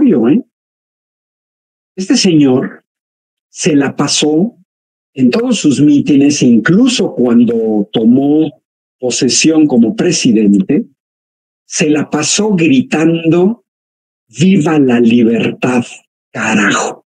contradictorio, ¿eh? Este señor se la pasó en todos sus mítines, incluso cuando tomó posesión como presidente, se la pasó gritando ¡viva la libertad, carajo!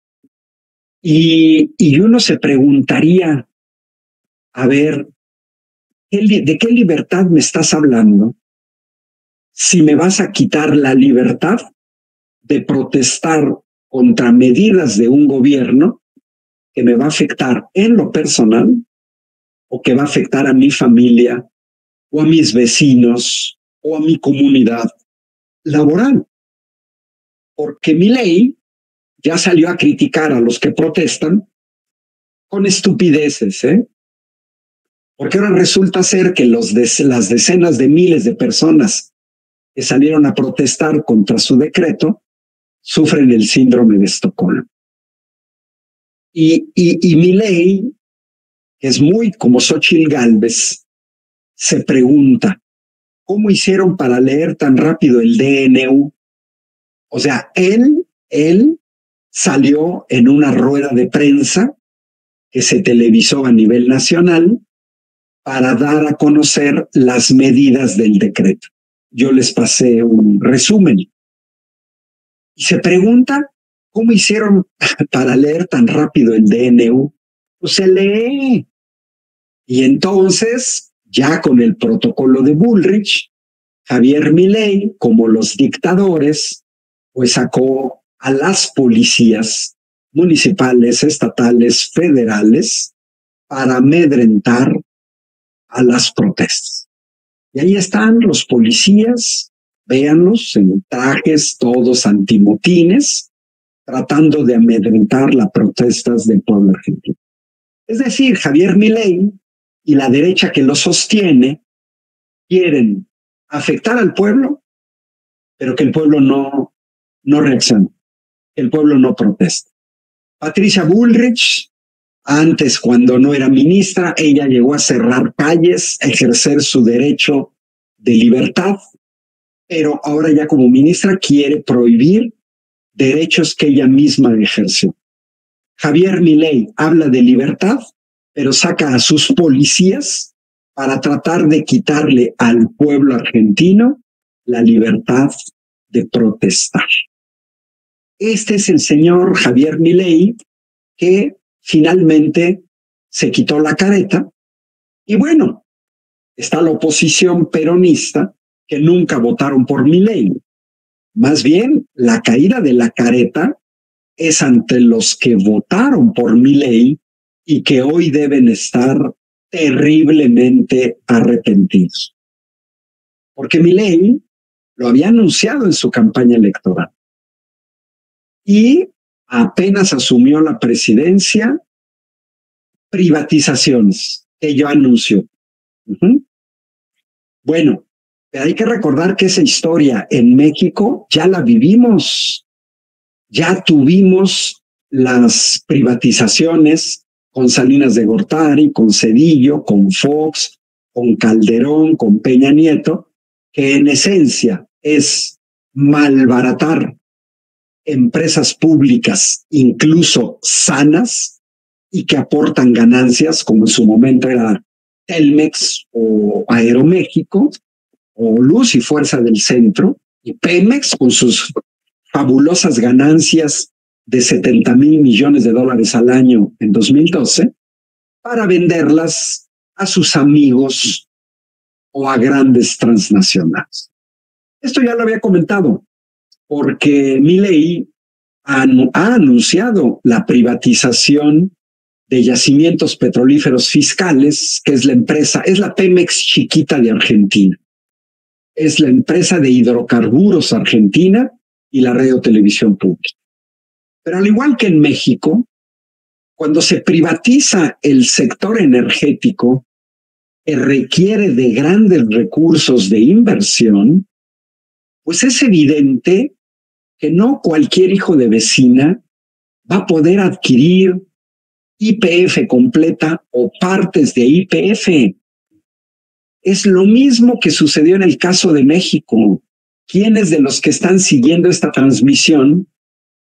Y uno se preguntaría, a ver, ¿de qué libertad me estás hablando? Si me vas a quitar la libertad de protestar contra medidas de un gobierno que me va a afectar en lo personal o que va a afectar a mi familia o a mis vecinos o a mi comunidad laboral. Porque Milei ya salió a criticar a los que protestan con estupideces, ¿eh? Porque ahora resulta ser que las decenas de miles de personas que salieron a protestar contra su decreto sufren el síndrome de Estocolmo. Y Milei, que es muy como Xóchitl Gálvez, se pregunta, ¿cómo hicieron para leer tan rápido el DNU? O sea, él salió en una rueda de prensa que se televisó a nivel nacional para dar a conocer las medidas del decreto. Yo les pasé un resumen. Y se pregunta, ¿cómo hicieron para leer tan rápido el DNU? Pues se lee. Y entonces, ya con el protocolo de Bullrich, Javier Milei, como los dictadores, pues sacó a las policías municipales, estatales, federales, para amedrentar a las protestas. Y ahí están los policías, véanlos en trajes todos antimotines, tratando de amedrentar las protestas del pueblo argentino. Es decir, Javier Milei y la derecha que lo sostiene quieren afectar al pueblo, pero que el pueblo no reaccione, que el pueblo no proteste. Patricia Bullrich, antes cuando no era ministra, ella llegó a cerrar calles, a ejercer su derecho de libertad, pero ahora ya como ministra quiere prohibir derechos que ella misma ejerció. Javier Milei habla de libertad, pero saca a sus policías para tratar de quitarle al pueblo argentino la libertad de protestar. Este es el señor Javier Milei que finalmente se quitó la careta y bueno, está la oposición peronista que nunca votaron por Milei. Más bien, la caída de la careta es ante los que votaron por Milei y que hoy deben estar terriblemente arrepentidos. Porque Milei lo había anunciado en su campaña electoral. Y apenas asumió la presidencia, privatizaciones que ya anunció. Bueno, hay que recordar que esa historia en México ya la vivimos. Ya tuvimos las privatizaciones con Salinas de Gortari, con Zedillo, con Fox, con Calderón, con Peña Nieto, que en esencia es malbaratar empresas públicas, incluso sanas, y que aportan ganancias, como en su momento era Telmex o Aeroméxico, o Luz y Fuerza del Centro, y Pemex con sus fabulosas ganancias de 70,000 millones de dólares al año en 2012, para venderlas a sus amigos o a grandes transnacionales. Esto ya lo había comentado, porque Milei ha anunciado la privatización de yacimientos petrolíferos fiscales, que es la empresa, es la Pemex chiquita de Argentina. Es la empresa de hidrocarburos argentina y la radio televisión pública. Pero al igual que en México, cuando se privatiza el sector energético que requiere de grandes recursos de inversión, pues es evidente que no cualquier hijo de vecina va a poder adquirir YPF completa o partes de YPF. Es lo mismo que sucedió en el caso de México. ¿Quiénes de los que están siguiendo esta transmisión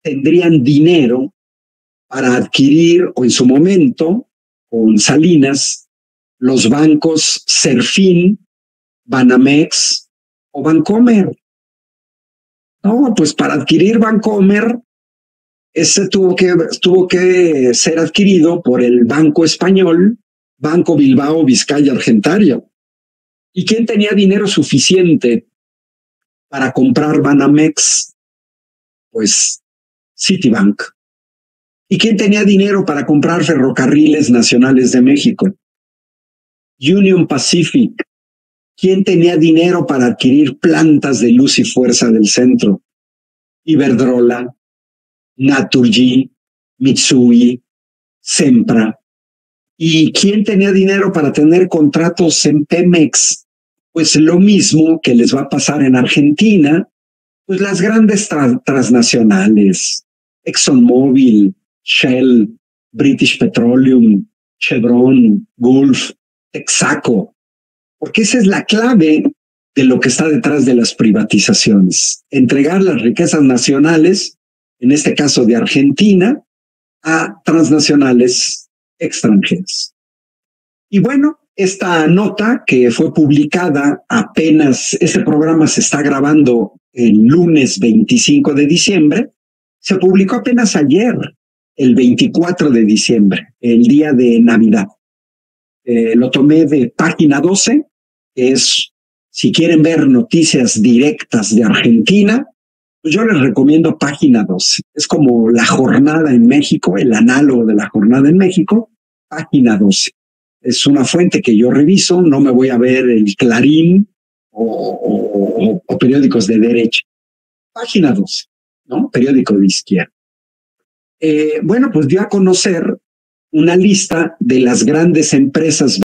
tendrían dinero para adquirir, o en su momento, con Salinas, los bancos Serfín, Banamex o Bancomer. No, pues para adquirir Bancomer, ese tuvo que ser adquirido por el Banco Español, Banco Bilbao Vizcaya Argentaria. ¿Y quién tenía dinero suficiente para comprar Banamex? Pues Citibank. ¿Y quién tenía dinero para comprar Ferrocarriles Nacionales de México? Union Pacific. ¿Quién tenía dinero para adquirir plantas de Luz y Fuerza del Centro? Iberdrola, Naturgy, Mitsui, Sempra. ¿Y quién tenía dinero para tener contratos en Pemex? Pues lo mismo que les va a pasar en Argentina, pues las grandes transnacionales, ExxonMobil, Shell, British Petroleum, Chevron, Gulf, Texaco, porque esa es la clave de lo que está detrás de las privatizaciones, entregar las riquezas nacionales, en este caso de Argentina, a transnacionales extranjeras. Y bueno, esta nota que fue publicada apenas, este programa se está grabando el lunes 25 de diciembre, se publicó apenas ayer, el 24 de diciembre, el día de Navidad. Lo tomé de Página 12, que es, si quieren ver noticias directas de Argentina, pues yo les recomiendo Página 12. Es como La Jornada en México, el análogo de La Jornada en México, Página 12. Es una fuente que yo reviso, no me voy a ver el Clarín o periódicos de derecha. Página 12, ¿no? Periódico de izquierda. Bueno, pues dio a conocer una lista de las grandes empresas